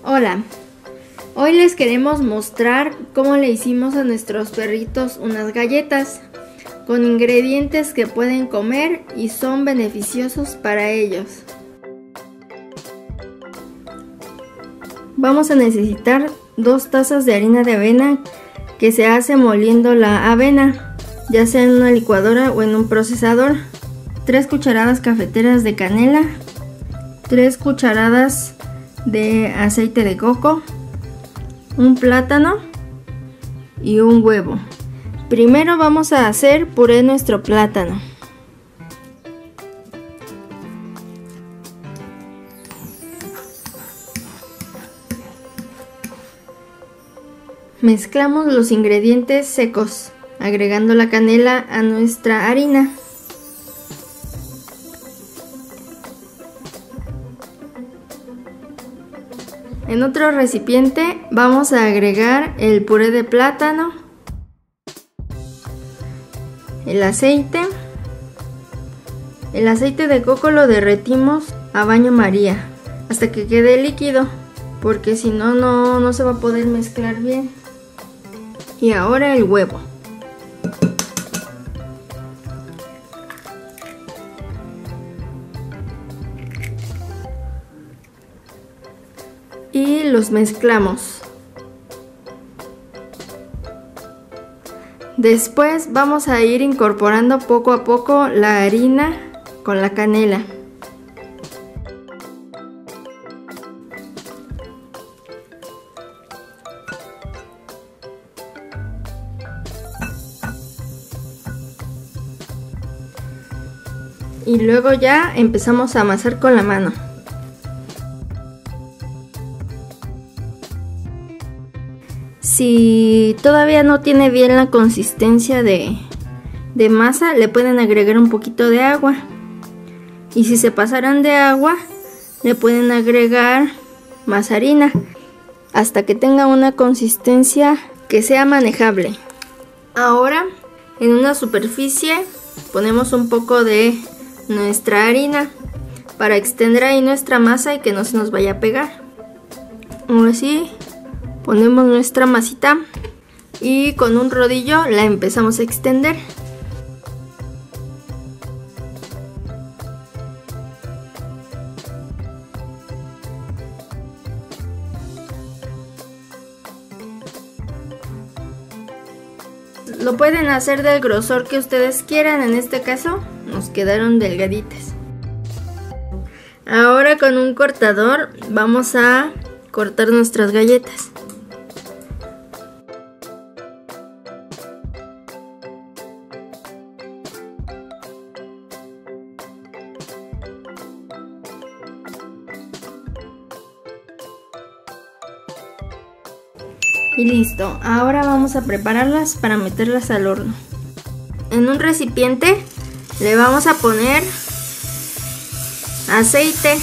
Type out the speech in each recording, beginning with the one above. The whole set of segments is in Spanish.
Hola, hoy les queremos mostrar cómo le hicimos a nuestros perritos unas galletas con ingredientes que pueden comer y son beneficiosos para ellos. Vamos a necesitar 2 tazas de harina de avena que se hace moliendo la avena, ya sea en una licuadora o en un procesador, 3 cucharadas cafeteras de canela, 3 cucharadas de aceite de coco, un plátano y un huevo. Primero vamos a hacer puré de nuestro plátano. Mezclamos los ingredientes secos, agregando la canela a nuestra harina. En otro recipiente vamos a agregar el puré de plátano, el aceite de coco lo derretimos a baño María hasta que quede líquido, porque si no, no se va a poder mezclar bien. Y ahora el huevo. Y los mezclamos. Después vamos a ir incorporando poco a poco la harina con la canela. Y luego ya empezamos a amasar con la mano. Si todavía no tiene bien la consistencia de masa, le pueden agregar un poquito de agua. Y si se pasaran de agua, le pueden agregar más harina hasta que tenga una consistencia que sea manejable. Ahora, en una superficie ponemos un poco de nuestra harina para extender ahí nuestra masa y que no se nos vaya a pegar. Ahora sí, ponemos nuestra masita y con un rodillo la empezamos a extender. Lo pueden hacer del grosor que ustedes quieran, en este caso nos quedaron delgaditas. Ahora con un cortador vamos a cortar nuestras galletas. Y listo, ahora vamos a prepararlas para meterlas al horno. En un recipiente le vamos a poner aceite.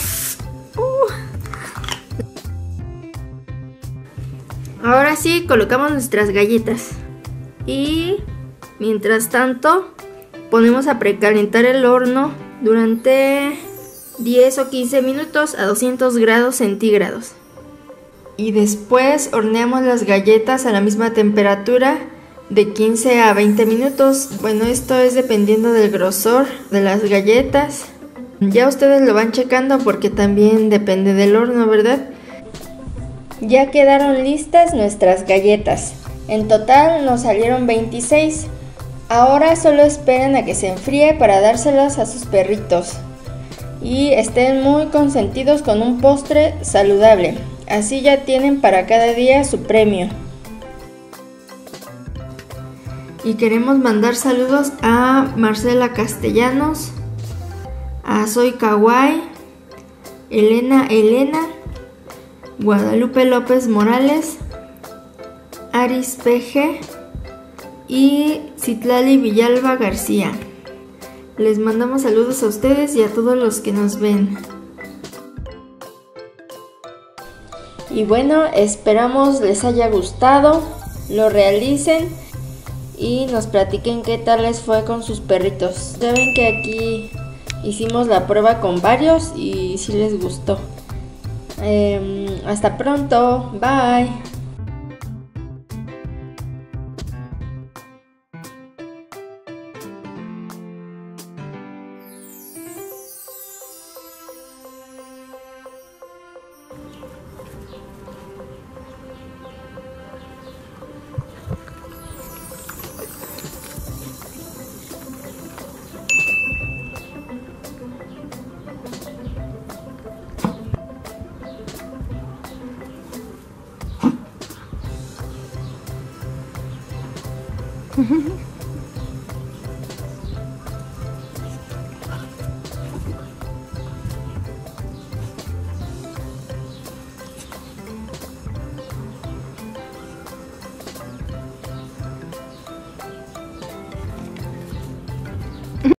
Ahora sí, colocamos nuestras galletas. Y mientras tanto, ponemos a precalentar el horno durante 10 o 15 minutos a 200 grados centígrados. Y después horneamos las galletas a la misma temperatura de 15 a 20 minutos. Bueno, esto es dependiendo del grosor de las galletas. Ya ustedes lo van checando porque también depende del horno, ¿verdad? Ya quedaron listas nuestras galletas. En total nos salieron 26. Ahora solo esperen a que se enfríe para dárselas a sus perritos. Y estén muy consentidos con un postre saludable. Así ya tienen para cada día su premio. Y queremos mandar saludos a Marcela Castellanos, a Soy Kawaii, Elena, Guadalupe López Morales, Aris PG y Citlali Villalba García. Les mandamos saludos a ustedes y a todos los que nos ven. Y bueno, esperamos les haya gustado, lo realicen y nos platiquen qué tal les fue con sus perritos. Saben que aquí hicimos la prueba con varios y sí les gustó. Hasta pronto, bye.